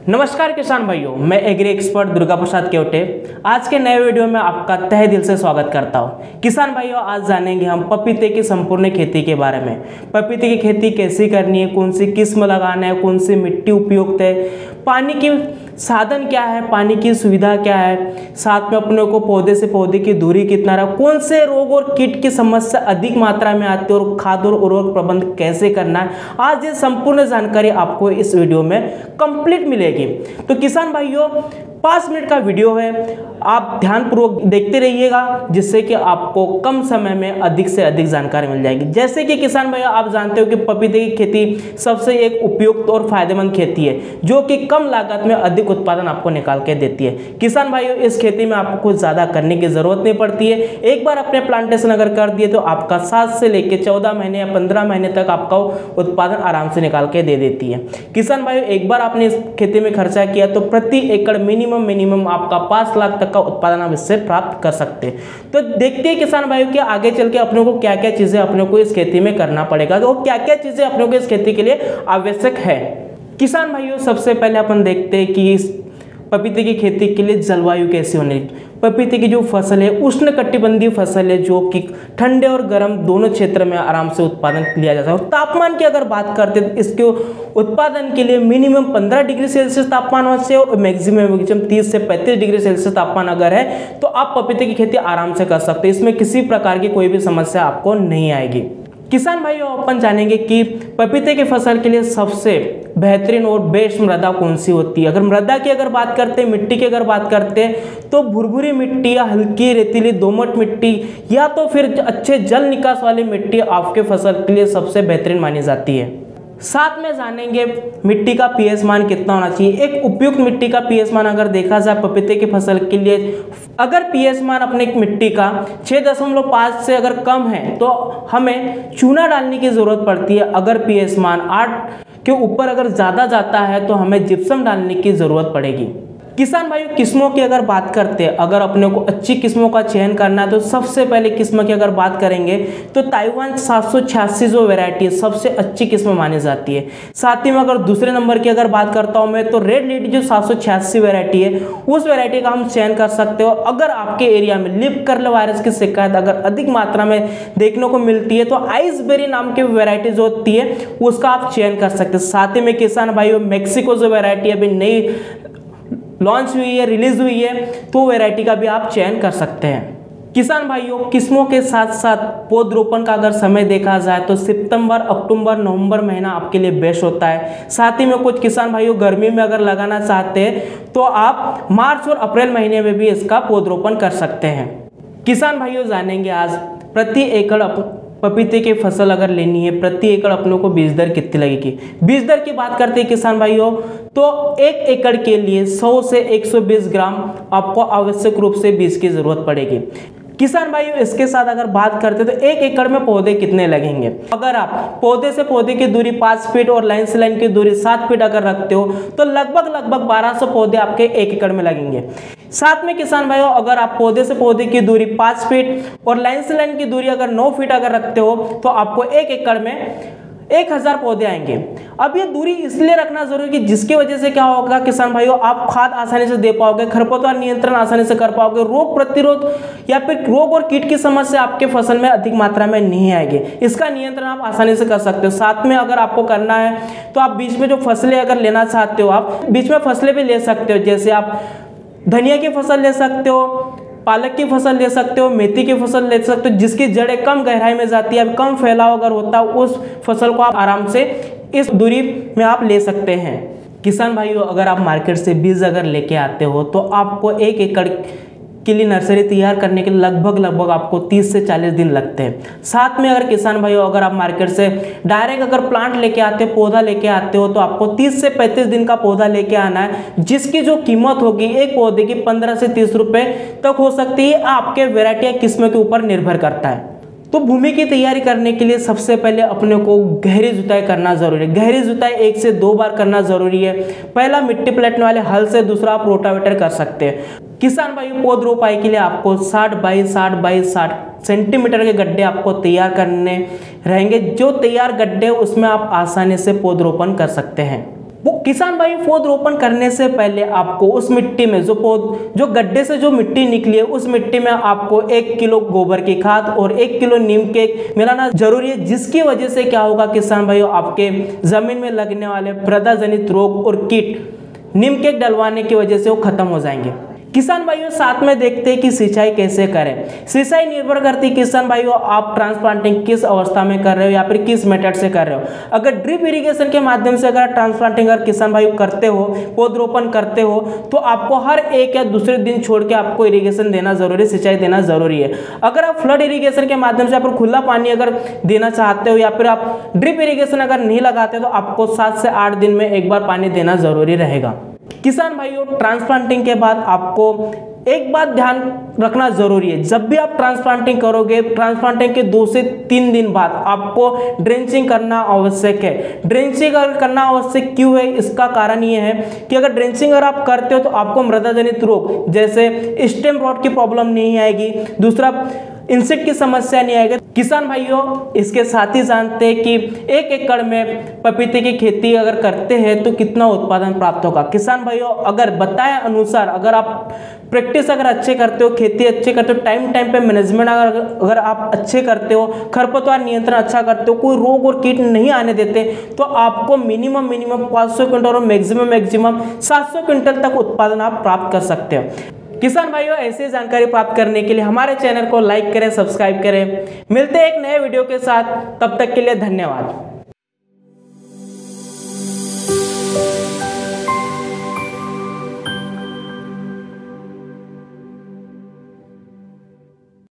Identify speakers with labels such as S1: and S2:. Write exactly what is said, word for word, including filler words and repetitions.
S1: नमस्कार किसान भाइयों, मैं एग्री एक्सपर्ट दुर्गा प्रसाद केवटे आज के नए वीडियो में आपका तहे दिल से स्वागत करता हूं। किसान भाइयों, आज जानेंगे हम पपीते की संपूर्ण खेती के बारे में। पपीते की खेती कैसी करनी है, कौन सी किस्म लगाना है, कौन सी मिट्टी उपयुक्त है, पानी की साधन क्या है, पानी की सुविधा क्या है, साथ में अपने को पौधे से पौधे की दूरी कितना रहा, कौन से रोग और कीट की समस्या अधिक मात्रा में आती है और खाद और उर्वरक प्रबंध कैसे करना है, आज ये संपूर्ण जानकारी आपको इस वीडियो में कंप्लीट मिलेगी। तो किसान भाइयों, पाँच मिनट का वीडियो है, आप ध्यानपूर्वक देखते रहिएगा जिससे कि आपको कम समय में अधिक से अधिक जानकारी मिल जाएगी। जैसे कि किसान भाइयों, आप जानते हो कि पपीते की खेती सबसे एक उपयुक्त और फायदेमंद खेती है जो कि कम लागत में अधिक उत्पादन आपको निकाल के देती है। किसान भाइयों, इस खेती में आपको कुछ ज़्यादा करने की ज़रूरत नहीं पड़ती है। एक बार अपने प्लांटेशन अगर कर दिए तो आपका सात से लेकर चौदह महीने या पंद्रह महीने तक आपका उत्पादन आराम से निकाल के दे देती है। किसान भाइयों, एक बार आपने इस खेती में खर्चा किया तो प्रति एकड़ मिनिमम मिनिमम आपका पाँच लाख तक का उत्पादन आप इससे प्राप्त कर सकते हैं। तो देखते हैं किसान भाइयों कि आगे चल के अपने को क्या क्या चीजें अपने को इस खेती में करना पड़ेगा और क्या क्या चीजें अपने को इस खेती के लिए आवश्यक है। किसान भाइयों, सबसे पहले अपन देखते हैं कि इस पपीते की खेती के लिए जलवायु कैसी होनी है। पपीते की जो फसल है उष्णकटिबंधीय फसल है जो कि ठंडे और गर्म दोनों क्षेत्र में आराम से उत्पादन लिया जाता है। तापमान की अगर बात करते हैं तो इसके उत्पादन के लिए मिनिमम पंद्रह डिग्री सेल्सियस तापमान आवश्यक है और मैक्सिमम मैक्सिमम तीस से पैंतीस डिग्री सेल्सियस तापमान अगर है तो आप पपीते की खेती आराम से कर सकते हैं। इसमें किसी प्रकार की कोई भी समस्या आपको नहीं आएगी। किसान भाइयों, अपन जानेंगे कि पपीते की फसल के लिए सबसे बेहतरीन और बेस्ट मृदा कौन सी होती है। अगर मृदा की अगर बात करते हैं, मिट्टी की अगर बात करते हैं तो भुरभुरी मिट्टी या हल्की रेतीली दोमट मिट्टी या तो फिर अच्छे जल निकास वाली मिट्टी आपके फसल के लिए सबसे बेहतरीन मानी जाती है। साथ में जानेंगे मिट्टी का पीएच मान कितना होना चाहिए। एक उपयुक्त मिट्टी का पीएच मान अगर देखा जाए पपीते की फसल के लिए, अगर पीएच मान अपने मिट्टी का छः दशमलव पाँच से अगर कम है तो हमें चूना डालने की ज़रूरत पड़ती है। अगर पीएच मान आठ के ऊपर अगर ज़्यादा जाता है तो हमें जिप्सम डालने की ज़रूरत पड़ेगी। किसान भाइयों, किस्मों की अगर बात करते हैं, अगर अपने को अच्छी किस्मों का चयन करना है तो सबसे पहले किस्म की अगर बात करेंगे तो ताइवान सात सौ छियासी जो वैरायटी है सबसे अच्छी किस्म मानी जाती है। साथ ही में अगर दूसरे नंबर की अगर बात करता हूं मैं तो रेड लेडी जो सात सौ छियासी वैरायटी है उस वैरायटी का हम चयन कर सकते हो। अगर आपके एरिया में लिप कर्ल वायरस की शिकायत अगर अधिक मात्रा में देखने को मिलती है तो आइसबेरी नाम की वैरायटी जो होती है उसका आप चयन कर सकते हैं। साथ ही में किसान भाइयों, मैक्सिको जो वैरायटी अभी नई लॉन्च हुई है, रिलीज हुई है, तो वैरायटी का भी आप चयन कर सकते हैं। किसान भाइयों, किस्मों के साथ साथ पौधरोपण का अगर समय देखा जाए तो सितंबर, अक्टूबर, नवंबर महीना आपके लिए बेस्ट होता है। साथ ही में कुछ किसान भाइयों गर्मी में अगर लगाना चाहते हैं तो आप मार्च और अप्रैल महीने में भी इसका पौधरोपण कर सकते हैं। किसान भाइयों, जानेंगे आज प्रति एकड़ पपीते की फसल अगर लेनी है प्रति एकड़ अपनों को बीज दर कितनी लगेगी। बीज दर की बात करते हैं किसान भाइयों तो एक एकड़ के लिए सौ से एक सौ बीस ग्राम आपको आवश्यक रूप से बीज की जरूरत पड़ेगी। किसान भाइयों, इसके साथ अगर बात करते हैं तो एक एकड़ में पौधे कितने लगेंगे। अगर आप पौधे से पौधे की दूरी पाँच फीट और लाइन से लाइन की दूरी सात फीट अगर रखते हो तो लगभग लगभग बारह सौ पौधे आपके एक एकड़ में लगेंगे। साथ में किसान भाइयों, अगर आप पौधे से पौधे की दूरी पाँच फीट और लाइन से लाइन की दूरी अगर नौ फीट अगर रखते हो तो आपको एक एकड़ में एक हजार पौधे आएंगे। अब ये दूरी इसलिए रखना जरूरी है कि जिसकी वजह से क्या होगा किसान भाइयों, आप खाद आसानी से दे पाओगे, खरपतवार नियंत्रण आसानी से कर पाओगे, रोग प्रतिरोध या फिर रोग और कीट की समस्या आपके फसल में अधिक मात्रा में नहीं आएगी। इसका नियंत्रण आप आसानी से कर सकते हो। साथ में अगर आपको करना है तो आप बीच में जो फसलें अगर लेना चाहते हो आप बीच में फसलें भी ले सकते हो। जैसे आप धनिया की फसल ले सकते हो, पालक की फसल ले सकते हो, मेथी की फसल ले सकते हो, जिसकी जड़ें कम गहराई में जाती है, कम फैलाव अगर होता है उस फसल को आप आराम से इस दूरी में आप ले सकते हैं। किसान भाइयों, अगर आप मार्केट से बीज अगर लेके आते हो तो आपको एक एकड़ के लिए नर्सरी तैयार करने के लिए लगभग लगभग आपको तीस से चालीस दिन लगते हैं। साथ में अगर किसान भाइयों, अगर आप मार्केट से डायरेक्ट अगर प्लांट लेके आते हो, पौधा लेके आते हो तो आपको तीस से पैंतीस दिन का पौधा लेके आना है, जिसकी जो कीमत होगी एक पौधे की पंद्रह से तीस रुपए तक हो सकती है। आपके वैरायटी या किस्म के ऊपर निर्भर करता है। तो भूमि की तैयारी करने के लिए सबसे पहले अपने को गहरी जुताई करना जरूरी है। गहरी जुताई एक से दो बार करना जरूरी है। पहला मिट्टी पलटने वाले हल से, दूसरा आप रोटावेटर कर सकते हैं। किसान भाइयों, पौध रोपाई के लिए आपको साठ बाई साठ बाई साठ सेंटीमीटर के गड्ढे आपको तैयार करने रहेंगे। जो तैयार गड्ढे उसमें आप आसानी से पौधरोपण कर सकते हैं। किसान भाई पौधरोपण करने से पहले आपको उस मिट्टी में जो पौध जो गड्ढे से जो मिट्टी निकली है उस मिट्टी में आपको एक किलो गोबर की खाद और एक किलो नीम केक मिलाना जरूरी है, जिसकी वजह से क्या होगा किसान भाइयों, आपके जमीन में लगने वाले मृदा जनित रोग और कीट नीम केक डलवाने की वजह से वो खत्म हो जाएंगे। किसान भाइयों साथ में देखते हैं कि सिंचाई कैसे करें। सिंचाई निर्भर करती है किसान भाइयों आप ट्रांसप्लांटिंग किस अवस्था में कर रहे हो या फिर किस मेथड से कर रहे हो। अगर ड्रिप इरिगेशन के माध्यम से अगर ट्रांसप्लांटिंग अगर किसान भाइयों करते हो, पौधरोपण करते हो, तो आपको हर एक या दूसरे दिन छोड़ के आपको इरिगेशन देना जरूरी है, सिंचाई देना जरूरी है। अगर आप फ्लड इरिगेशन के माध्यम से आप खुला पानी अगर देना चाहते हो या फिर आप ड्रिप इरिगेशन अगर नहीं लगाते तो आपको सात से आठ दिन में एक बार पानी देना जरूरी रहेगा। किसान भाइयों ट्रांसप्लांटिंग के बाद आपको एक बात ध्यान रखना जरूरी है, जब भी आप ट्रांसप्लांटिंग करोगे ट्रांसप्लांटिंग के दो से तीन दिन बाद आपको ड्रेंचिंग करना आवश्यक है। ड्रेंचिंग अगर करना आवश्यक क्यों है, इसका कारण ये है कि अगर ड्रेंचिंग अगर आप करते हो तो आपको मृदा जनित रोग जैसे स्टेम रॉट की प्रॉब्लम नहीं आएगी, दूसरा इंसेक्ट की समस्या नहीं आएगी। किसान भाइयों इसके साथ ही जानते हैं कि एक एकड़ में पपीते की खेती अगर करते हैं तो कितना उत्पादन प्राप्त होगा। किसान भाइयों अगर बताए अनुसार अगर आप प्रैक्टिस अगर अच्छे करते हो, खेती अच्छे करते हो, टाइम टाइम पे मैनेजमेंट अगर अगर आप अच्छे करते हो, खरपतवार नियंत्रण अच्छा करते हो, कोई रोग और कीट नहीं आने देते, तो आपको मिनिमम मिनिमम पाँच सौ क्विंटल और मैक्सिमम मैक्सिमम सात सौ क्विंटल तक उत्पादन आप प्राप्त कर सकते हो। किसान भाइयों ऐसी जानकारी प्राप्त करने के लिए हमारे चैनल को लाइक करें, सब्सक्राइब करें। मिलते हैं एक नए वीडियो के साथ, तब तक के लिए धन्यवाद।